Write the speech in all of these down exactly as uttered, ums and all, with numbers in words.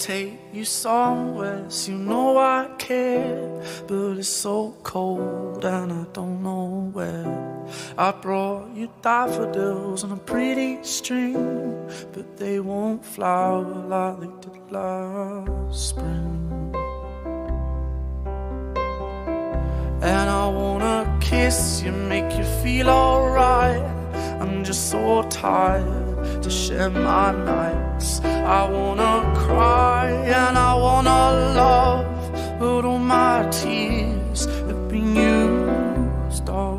take you somewhere, so you know I care. But it's so cold and I don't know where. I brought you daffodils on a pretty string, but they won't flower like they did last spring. And I wanna kiss you, make you feel alright. I'm just so tired to share my nights. I wanna cry and I wanna love, but all my tears have been used up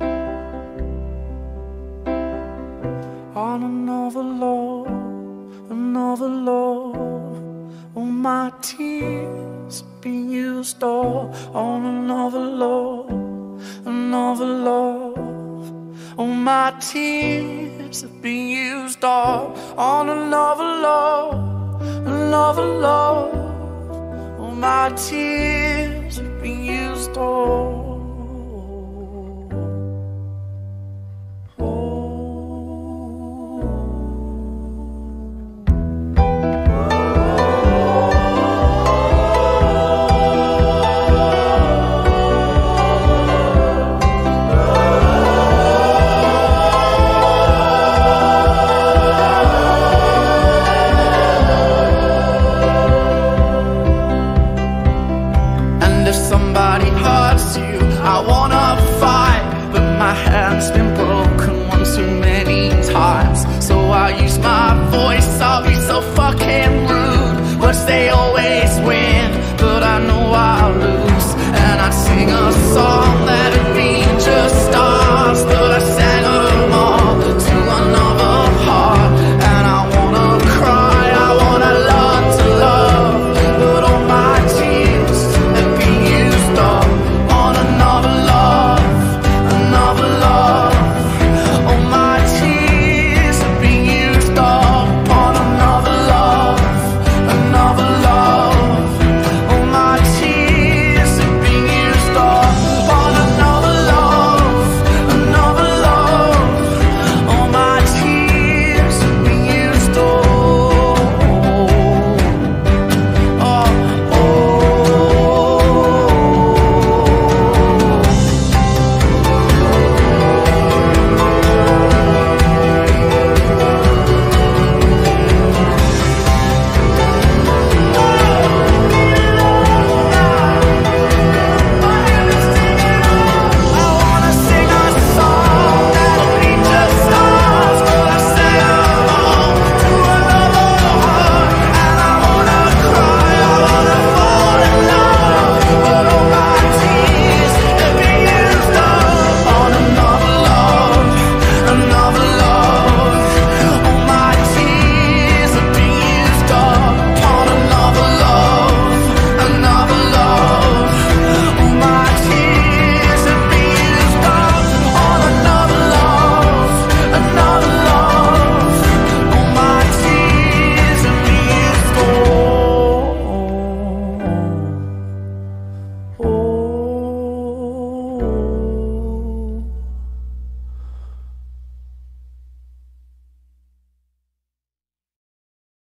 on another love, another love. All my tears have been used up on another love, another love. All my tears have been used up on another love, another love. All my tears have been used up.